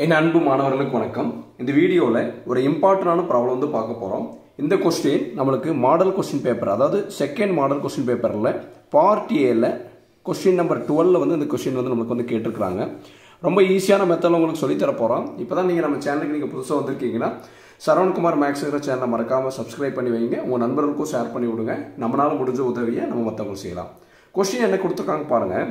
என் அன்பு மாணவர்களுக்கு வணக்கம். இந்த வீடியோவில் ஒரு இம்பார்ட்டன்டான ப்ராப்ளம் வந்து பார்க்க போகிறோம். இந்த கொஸ்டின் நம்மளுக்கு மாடல் கொஸ்டின் பேப்பர், அதாவது செகண்ட் மாடல் கொஸ்டின் பேப்பரில் பார்ட் ஏல கொஸ்டின் நம்பர் 12 வந்து இந்த கொஸ்டின் வந்து நம்மளுக்கு வந்து கேட்டிருக்கிறாங்க. ரொம்ப ஈஸியான மெத்தடில் உங்களுக்கு சொல்லித்தர போகிறோம். இப்போ தான் நீங்கள் நம்ம சேனலுக்கு நீங்கள் புதுசாக வந்திருக்கீங்கன்னா சரவணகுமார் மேக்ஸ்ங்கிற சேனலை மறக்காமல் சப்ஸ்கிரைப் பண்ணி வைங்க. உங்கள் நண்பர்களுக்கும் ஷேர் பண்ணி விடுங்க. நம்மளால் முடிஞ்ச உதவியை நம்ம மற்றவங்க செய்யலாம். கொஸ்டின் என்ன கொடுத்துருக்காங்க பாருங்கள்.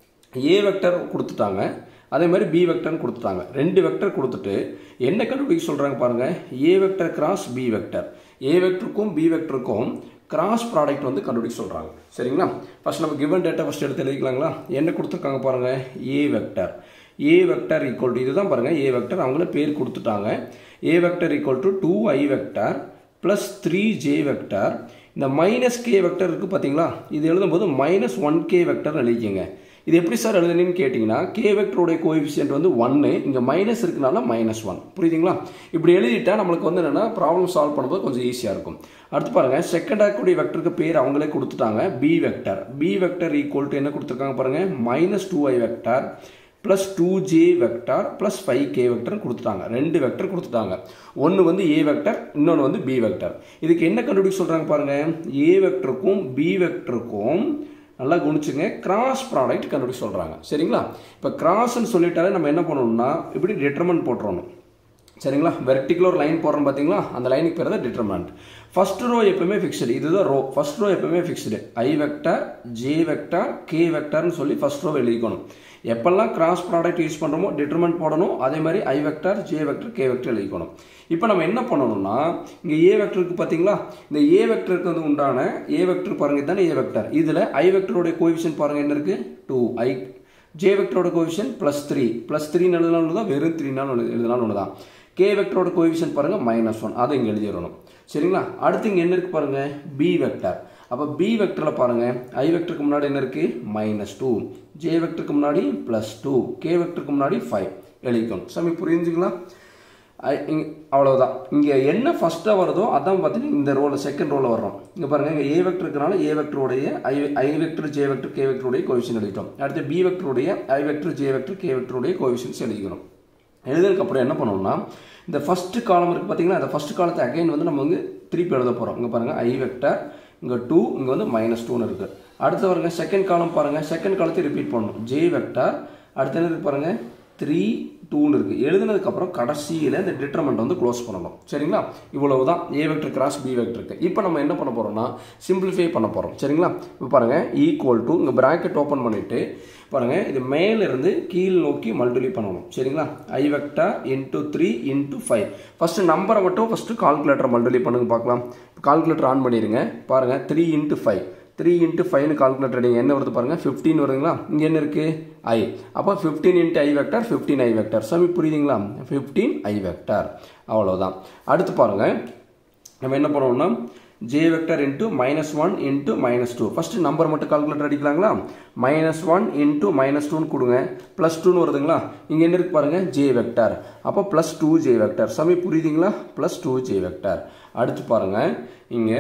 ஏ வெக்டர் கொடுத்துட்டாங்க, அதே மாதிரி பி வெக்டர்னு கொடுத்துட்டாங்க. ரெண்டு வெக்டர் கொடுத்துட்டு என்ன கண்டுபிடிக்க சொல்கிறாங்க பாருங்கள். A vector cross B vector, A வெக்டருக்கும் பி வெக்டருக்கும் கிராஸ் ப்ராடக்ட் வந்து கண்டுபிடிக்க சொல்கிறாங்க. சரிங்களா? ஃபர்ஸ்ட் நம்ம கிவன் டேட்டா ஃபஸ்ட் எடுத்து எழுதிக்கலாங்களா. என்ன கொடுத்துருக்காங்க பாருங்கள். A vector, A vector equal to இதுதான் பாருங்கள் ஏ வெக்டர், அவங்கள பேர் கொடுத்துட்டாங்க. A vector equal to 2i vector plus 3j vector. இந்த மைனஸ் கே வெக்டர் இருக்குது பார்த்தீங்களா, இது எழுதும்போது -1k வெக்டர் எழுதிக்கங்க. இது எப்படி சார் எழுதுனீங்கன்னு கேட்டிங்கன்னா, கே வெக்டருடைய கோஎஃபிஷியன்ட் வந்து 1, இங்கே மைனஸ் இருக்குனால -1. புரியுதுங்களா? இப்படி எழுதிட்டா நம்மளுக்கு வந்து என்னென்னா ப்ராப்ளம் சால்வ் பண்ணும்போது கொஞ்சம் ஈஸியாக இருக்கும். அடுத்து பாருங்கள், செகண்ட் ஆகக்கூடிய வெக்டருக்கு பேர் அவங்களே கொடுத்துட்டாங்க B vector. B vector equal to என்ன கொடுத்துருக்காங்க பாருங்கள், -2i vector plus 2j vector plus 5k vector கொடுத்துட்டாங்க. ரெண்டு வெக்டர் கொடுத்துட்டாங்க. ஒன்று வந்து ஏ வெக்டர், இன்னொன்று வந்து பி வெக்டர். இதுக்கு என்ன கண்டுபிடிக்க சொல்கிறாங்க பாருங்கள். ஏ வெக்டருக்கும் பி வெக்டருக்கும் நல்லா குணிச்சுங்க கிராஸ் ப்ராடக்ட் கண்டுபிடிக்க சொல்கிறாங்க. சரிங்களா? இப்போ கிராஸ்ன்னு சொல்லிட்டாலே நம்ம என்ன பண்ணணும்னா இப்படி டிட்டர்மெண்ட் போட்டுறணும். சரிங்களா? வெர்டிகுலர் ஒரு லைன் போடுறோம் பார்த்தீங்களா, அந்த லைனுக்கு பேர் தான் டிட்டர்மெண்ட். ஃபர்ஸ்ட் ரோ எப்பவுமே ஃபிக்ஸ்டு, இதுதான் ரோ. ஃபர்ஸ்ட் ரோ எப்பவுமே fixed. I vector, J vector, K வெக்டர்னு சொல்லி ஃபர்ஸ்ட் ரோ எழுதிக்கணும். எப்பெல்லாம் கிராஸ் ப்ராடக்ட் யூஸ் பண்ணுறோமோ டிட்டர்மெண்ட் போடணும். அதே மாதிரி I vector, J vector, K vector எழுதிக்கணும். இப்போ நம்ம என்ன பண்ணணும்னா, இங்கே ஏ வெக்டருக்கு பார்த்தீங்களா, இந்த ஏ வெக்டருக்கு வந்து உண்டான ஏ வெக்டர் பாருங்க, இதுதானே ஏ வெக்டர். இதில் ஐ வெக்டருடைய கோஎஃபிஷியன்ட் பாருங்க என்ன இருக்குது, 2i. ஜே வெக்டரோட கோஎஃபிஷியன்ட் +3, +3 எழுதினாலும் தான், வெறும் 3 எழுதினாலும் ஒன்று தான். கே வெக்டரோட கோஎஃபிஷியன்ட் பாருங்க -1, அதை இங்கே எழுதிடணும். சரிங்களா? அடுத்து இங்கே என்ன இருக்குது பாருங்க, பி வெக்டர். அப்போ பி வெக்டரில் பாருங்க, ஐ வெக்டருக்கு முன்னாடி என்ன இருக்குது -2, ஜே வெக்டருக்கு முன்னாடி +2, கே வெக்டருக்கு முன்னாடி 5 எழுதிக்கணும். சாமி புரிஞ்சுங்களா? அவ்வளோதான். இங்கே என்ன ஃபஸ்ட்டாக வருதோ அதான் பார்த்தீங்கன்னா இந்த ரோவில் செகண்ட் ரோவில் வர்றோம். இங்கே பாருங்கள், இங்கே ஏ வெக்டருக்குனால ஏ வெக்டருடைய I vector, J vector, K வெக்டருடைய கோஎஃபிஷியன்ட் எழுதிட்டோம். அடுத்து பி வெக்டருடைய I vector, J vector, K வெக்டருடைய கோஎஃபிஷியன்ட்ஸ் எழுதிக்கணும். எழுதுறதுக்கப்புறம் என்ன பண்ணணும்னா, இந்த ஃபஸ்ட்டு காலம் இருக்குது பார்த்தீங்கன்னா, அந்த ஃபஸ்ட்டு காலத்தை அகைன் வந்து நம்ம வந்து திருப்பி எழுத போகிறோம். இங்கே பாருங்கள் ஐ வெக்டர், இங்கே 2, இங்கே வந்து -2 இருக்குது. அடுத்து பாருங்க செகண்ட் காலம் பாருங்கள், செகண்ட் காலத்தை ரிப்பீட் பண்ணணும். ஜே வெக்டர், அடுத்து என்ன இருக்குது பாருங்கள் 3, 2 இருக்குது. எழுதுனதுக்கப்புறம் கடைசியில் இந்த டிட்டர்மெண்ட் வந்து க்ளோஸ் பண்ணணும். சரிங்களா? இவ்வளவு தான் ஏ வெக்டர் கிராஸ் பி வெக்டருக்கு. இப்போ நம்ம என்ன பண்ண போகிறோம்னா சிம்பிளிஃபை பண்ண போகிறோம். சரிங்களா? இப்போ பாருங்கள் ஈக்குவல் டு, இங்கே ப்ராக்கெட் ஓப்பன் பண்ணிவிட்டு பாருங்கள், இது மேலிருந்து கீழ் நோக்கி மல்டிப்ளை பண்ணணும். சரிங்களா? I vector into 3 into 5. First நம்பரை மட்டும் ஃபஸ்ட்டு கால்குலேட்டரை மல்டிப்ளை பண்ணுங்க பார்க்கலாம். கால்குலேட்டர் ஆன் பண்ணிடுங்க. பாருங்கள் 3 இன்ட்டு 5, 3 இன்ட்டு 5 கால்குலேட்டர் அடிங்க. என்ன வருது பாருங்கள், 15 வருதுங்களா? இங்கே என்ன இருக்குது ஐ. அப்போ 15 into i vector 15i vector. சமி புரியுதுங்களா? 15i vector. அவ்வளோதான். அடுத்து பாருங்கள், நம்ம என்ன பண்ணுவோம்னா j vector into -1 into -2. First number மட்டும் கால்குலேட்டர் அடிக்கலாங்களா. -1 இன்ட்டு -2 கொடுங்க, +2 வருதுங்களா? இங்கே என்ன இருக்குது பாருங்கள் ஜே வெக்டர். அப்போ +2j வெக்டர். சமி புரியுதுங்களா? +2j vector. அடுத்து பாருங்கள், இங்கே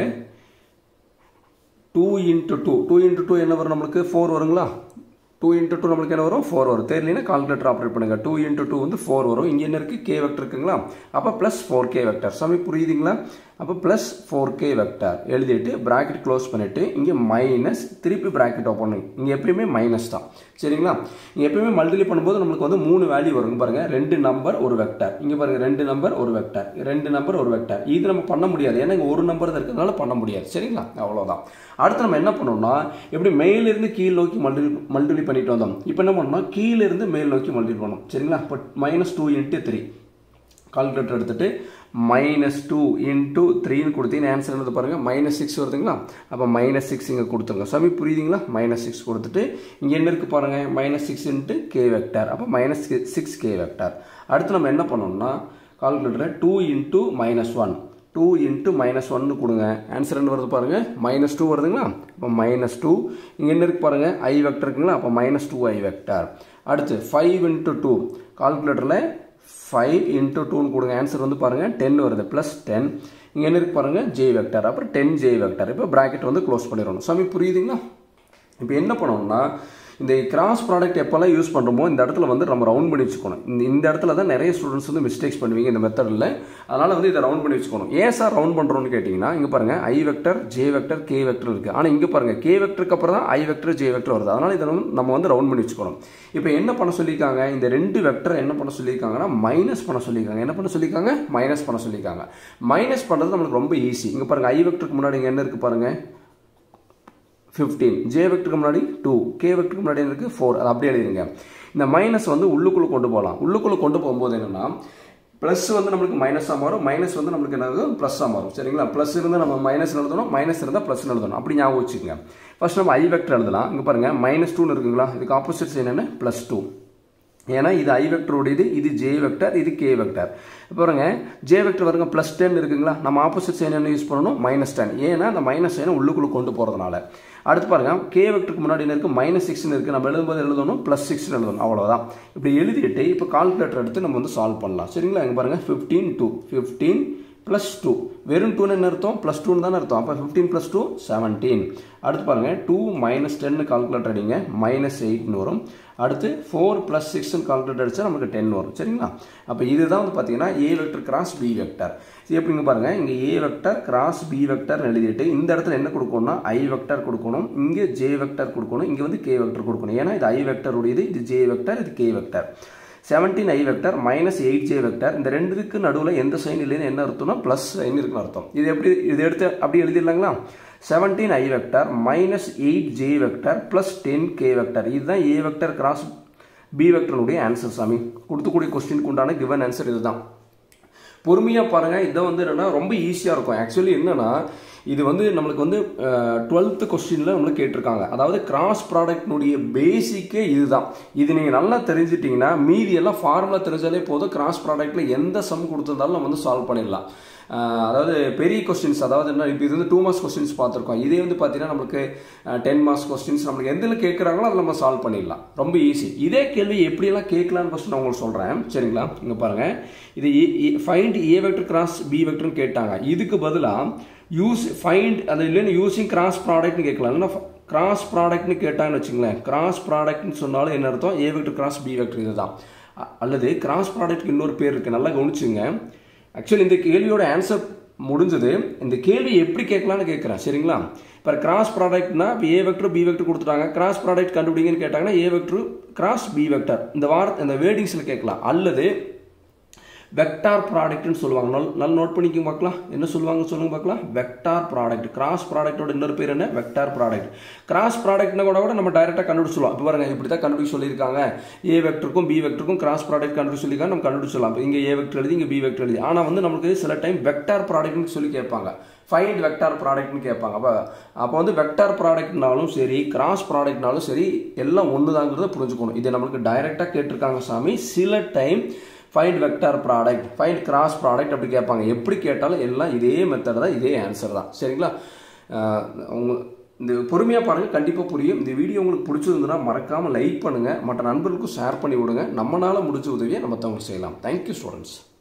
2 இன்ட்டு 2, 2 இன்ட்டு 2 என்ன வரும் நம்மளுக்கு 4 வருங்களா? 2 இன்ட்டு 2 நம்மளுக்கு என்ன வரும் 4 வரும். தெரியலனா கால்குலேட்டர் ஆப்ரேட் பண்ணுங்கள். 2 இன்ட்டு 2 வந்து 4 வரும். இங்கே என்ன இருக்குது கே வெக்டர் இருக்குங்களா? அப்போ +4k வெக்டர். சமி புரியுதுங்களா? அப்போ +4k வெக்டர் எழுதிட்டு ப்ராக்கெட் க்ளோஸ் பண்ணிவிட்டு இங்கே மைனஸ், திருப்பி ப்ராக்கெட் ஓப்பன் பண்ணி, இங்கே எப்பயுமே மைனஸ் தான். சரிங்களா? இங்கே எப்பயுமே மல்டிப்ளை பண்ணும்போது நம்மளுக்கு வந்து 3 வேல்யூ வரும். பாருங்கள் 2 நம்பர் 1 வெக்டர். இங்கே பாருங்கள் 2 நம்பர் 1 வெக்டர், 2 நம்பர் 1 வெக்டர். இது நம்ம பண்ண முடியாது, ஏன்னா இங்கே ஒரு நம்பர் தான் இருக்கிறதுனால பண்ண முடியாது. சரிங்களா? அவ்வளோதான். அடுத்து நம்ம என்ன பண்ணோம்னா, எப்படி மேலிருந்து கீழ் நோக்கி மல்டிப்ளை பண்ணிட்டு வந்தோம். இப்போ என்ன பண்ணோம்னா கீழிருந்து மேல் நோக்கி மல்டிப்ளை பண்ணோம். சரிங்களா? இப்போ -2 இன்ட்டு 3 கால்குலேட்டர் எடுத்துட்டு -2 இன்ட்டு 3ன்னு கொடுத்தீங்கன்னா ஆன்சர் என்னது பாருங்கள் -6 வருதுங்களா? அப்போ -6 இங்கே கொடுத்துருங்க. சமி புரியுதுங்களா? -6 கொடுத்துட்டு இங்கே என்ன இருக்குது பாருங்கள் -6 இன்ட்டு கே வெக்டர். அப்போ -6k வெக்டர். அடுத்து நம்ம என்ன பண்ணோம்னா கால்குலேட்டரில் 2 இன்ட்டு -1, 2 இன்ட்டு -1 கொடுங்க. ஆன்சர் என்ன வருது பாருங்கள் -2 வருதுங்களா? அப்போ -2 இங்கே என்ன இருக்குது பாருங்கள் ஐ வெக்டர் இருக்குங்களா? அப்போ -2i வெக்டர். அடுத்து 5 இன்ட்டு 2 கால்குலேட்டரில் 5 இன்ட்டு 2ன்னு கொடுங்க. ஆன்சர் வந்து பாருங்கள் 10 வருது, +10. இங்கே என்ன இருக்குது பாருங்கள் ஜே வெக்டர். அப்புறம் 10j வெக்டர். இப்போ ப்ராக்கெட் வந்து க்ளோஸ் பண்ணிடணும். சமி புரியுதுங்களா? இப்போ என்ன பண்ணோம்னா இந்த கிராஸ் ப்ராடக்ட் எப்போல்லாம் யூஸ் பண்ணுறோமோ இந்த இடத்துல வந்து நம்ம ரவுண்ட் பண்ணி வச்சுக்கணும். இந்த இடத்துல தான் நிறைய ஸ்டூடெண்ட்ஸ் வந்து மிஸ்டேக்ஸ் பண்ணுவீங்க இந்த மெத்தடில். அதனால் வந்து இதை ரவுண்ட் பண்ணி வச்சுக்கணும். ஏன் சார் ரவுண்ட் பண்ணுறோன்னு கேட்டிங்கன்னா இங்கே பாருங்கள் i vector J vector K vector இருக்குது. ஆனால் இங்கே பாருங்கள் கே வெக்டருக்கு அப்புறம் தான் ஐ வெக்டர் ஜே வெக்டர் வருது. அதனால் இதை நம்ம வந்து ரவுண்ட் பண்ணி வச்சுக்கணும். இப்போ என்ன பண்ண சொல்லியிருக்காங்க, இந்த 2 வெக்டர் என்ன பண்ண சொல்லியிருக்காங்கன்னா மைனஸ் பண்ண சொல்லியிருக்காங்க. என்ன பண்ண சொல்லியிருக்காங்க, மைனஸ் பண்ண சொல்லியிருக்காங்க. மைனஸ் பண்ணுறது நம்மளுக்கு ரொம்ப ஈஸி. இங்கே பாருங்கள் ஐ வெக்டருக்கு முன்னாடி இங்கே என்ன இருக்குது பாருங்கள் 15, ஜே வெக்டருக்கு முன்னாடி 2, கே வெக்டருக்கு முன்னாடி என்ன இருக்குது 4. அது அப்படியே எழுதிருங்க. இந்த மைனஸ் வந்து உள்ளுக்குள்ளே கொண்டு போகலாம். உள்ளுக்குள்ளே கொண்டு போகும்போது என்னென்னா ப்ளஸ் வந்து நம்மளுக்கு மைனஸாக மாறும், மைனஸ் வந்து நம்மளுக்கு என்ன ப்ளஸ்ஸாக மாறும். சரிங்களா, ப்ளஸ் இருந்தால் நம்ம மைனஸ் எழுதணும், மைனஸ் இருந்தால் ப்ளஸ் எழுதணும். அப்படி ஞாபகம் வச்சுக்கோங்க. ஃபர்ஸ்ட் நம்ம ஐ வெக்டர் எழுதலாம். இங்கே பாருங்கள் -2 இருக்குங்களா, இதுக்கு ஆப்போசிட் சைன் என்ன +2. ஏன்னா இது ஐ வெக்டருடையது, இது ஜே வெக்டர், இது கே வெக்டர். பாருங்க ஜே வெக்டர் வருங்க +10 இருக்குங்களா, நம்ம ஆப்போசிட் சைன் என்ன யூஸ் பண்ணணும் -10. ஏன்னா அந்த மைனஸ் சைனை உள்ளுக்குள்ளே கொண்டு போகிறதுனால. அடுத்து பாருங்க கே வெக்டருக்கு முன்னாடி என்ன இருக்குது -6 இருக்குது. நம்ம எழுதும்போது எழுதணும் +6 எழுதணும். அவ்வளோதான். இப்படி எழுதிட்டு இப்போ கால்குலேட்டர் எடுத்து நம்ம வந்து சால்வ் பண்ணலாம். சரிங்களா, இங்கே பாருங்க 15 +2 வெறும் 2 என்ன அர்த்தம், +2 தானே அர்த்தம். அப்போ 15 + 2 17. அடுத்து பாருங்க 2 - 10 கால்குலேட்டர் அடிங்க -8 வரும். அடுத்து 4 + 6 கால்குலேட்டர் அடிச்சா நமக்கு 10 வரும். சரிங்களா, அப்போ இதுதான் வந்து பார்த்தீங்கன்னா a vector cross B vector. எப்படிங்க பாருங்க இங்கே a vector cross B vector எழுதிட்டு இந்த இடத்துல என்ன கொடுக்கணும்னா ஐ வெக்டர் கொடுக்கணும், இங்கே ஜே வெக்டர் கொடுக்கணும், இங்கே வந்து கே வெக்டர் கொடுக்கணும். ஏன்னா இது ஐ வெக்டர் உடையது, இது ஜே வெக்டர், இது k vector. 17 i vector -8 j vector. இந்த ரெண்டுக்கு நடுவில் எந்த சைன் இல்லைன்னு என்ன அர்த்தம்னா ப்ளஸ் சைன் இருக்குன்னு அர்த்தம். இது எப்படி இது எடுத்து அப்படி எழுதிடலாங்களா, 17 i vector -8 j vector +10 k vector. இதுதான் ஏ வெக்டர் கிராஸ் பி வெக்டருடைய ஆன்சர். சாமி கொடுத்துக்கூடிய கொஸ்டினுக்கு உண்டான கிவன் ஆன்சர் இதுதான். பொறுமையாக பாருங்கள். இதை வந்து என்னென்னா ரொம்ப ஈஸியாக இருக்கும். ஆக்சுவலி என்னென்னா இது வந்து நம்மளுக்கு வந்து 12th கொஸ்டினில் நம்மளுக்கு கேட்டிருக்காங்க. அதாவது கிராஸ் ப்ராடக்ட்னுடைய பேசிக்கே இதுதான். இது நீங்கள் நல்லா தெரிஞ்சிட்டிங்கன்னா மீதி எல்லாம் ஃபார்முலா தெரிஞ்சாலே போதும். கிராஸ் ப்ராடக்ட்டில் எந்த சம் கொடுத்துருந்தாலும் நம்ம வந்து சால்வ் பண்ணிடலாம். அதாவது பெரிய கொஸ்டின்ஸ், அதாவது என்ன இப்போ இது வந்து 2 மார்க்ஸ் கொஸ்டின்ஸ் பார்த்துருக்கோம். இதே வந்து பார்த்தீங்கன்னா நம்மளுக்கு 10 மார்க்ஸ் கொஸ்டின்ஸ் நம்மளுக்கு எதில் கேட்குறாங்களோ அதில் நம்ம சால்வ் பண்ணிடலாம். ரொம்ப ஈஸி. இதே கேள்வி எப்படியெல்லாம் கேட்கலான்னு ஃபஸ்ட் நான் உங்களுக்கு சொல்கிறேன். சரிங்களா, இங்கே பாருங்கள் இது find a vector cross b வெக்டர்னு கேட்டாங்க. இதுக்கு பதிலாக யூஸ் ஃபைண்ட் அது இல்லைன்னு யூஸிங் கிராஸ் ப்ராடக்ட்னு கேட்கலாம். இல்லைன்னா கிராஸ் ப்ராடக்ட்னு கேட்டாங்கன்னு வச்சுங்களேன். கிராஸ் ப்ராடக்ட்னு சொன்னாலும் என்ன அர்த்தம், a vector cross B vector இதுதான். அல்லது கிராஸ் ப்ராடக்ட்க்கு இன்னொரு பேர் இருக்குது, நல்லா கவனிச்சுங்க. ஆக்சுவலி இந்த கேள்வியோட ஆன்சர் முடிஞ்சது. இந்த கேள்வி எப்படி கேட்கலான்னு கேட்குறேன். சரிங்களா, இப்போ கிராஸ் ப்ராடக்ட்னா இப்போ ஏ வெக்டர் பி வெக்டர் கொடுத்துட்டாங்க. கிராஸ் ப்ராடக்ட் கண்டுபிடிங்கன்னு கேட்டாங்கன்னா a vector cross B vector இந்த வேர்டிங்ஸில் கேட்கலாம். அல்லது வெக்டார் ப்ராடக்ட்னு சொல்லுவாங்க. நல்லா நோட் பண்ணிக்க பார்க்கலாம். என்ன சொல்லுவாங்க சொல்லுங்க பார்க்கலாம். Vector product. கிராஸ் ப்ராடக்டோட இன்னொரு பேர் என்ன, வெக்டார் ப்ராடக்ட். கிராஸ் ப்ராடக்ட்னா கூட நம்ம டைரெக்டாக கண்டுபிடிச்சலாம். இப்போ பாருங்க இப்படி தான் கண்டுபிடிச்சு சொல்லியிருக்காங்க. ஏ வெக்டருக்கும் பி வெக்டருக்கும் கிராஸ் ப்ராடக்ட் கண்டுபிடிச்சு சொல்லியிருக்காங்க, நம்ம கண்டுபிடிச்சலாம். இப்போ இங்கே ஏ வெக்டர் எழுதி, இங்கே பி வெக்டர் எழுதி. ஆனால் வந்து நமக்கு சில டைம் வெக்டார் ப்ராடக்ட்னு சொல்லி கேட்பாங்க. ஃபைண்ட் வெக்டார் ப்ராடக்ட்னு கேட்பாங்க. அப்போ வந்து வெக்டார் ப்ராடக்ட்னாலும் சரி கிராஸ் ப்ராடக்ட்னாலும் சரி எல்லாம் ஒன்று தாங்கிறத புரிஞ்சுக்கணும். இது நம்மளுக்கு டைரெக்டாக கேட்டிருக்காங்க சாமி. சில time find vector product, find cross product அப்படி கேட்பாங்க. எப்படி கேட்டாலும் எல்லாம் இதே மெத்தட் தான், இதே ஆன்சர் தான். சரிங்களா, இந்த பொறுமையாக பாருங்கள், கண்டிப்பாக புரியும். இந்த வீடியோ உங்களுக்கு பிடிச்சிருந்ததுன்னா மறக்காமல் லைக் பண்ணுங்கள், மற்ற நண்பர்களுக்கும் ஷேர் பண்ணி விடுங்க. நம்மளால் முடிஞ்ச உதவியை நம்ம மற்றவங்களுக்கு செய்யலாம். Thank you students.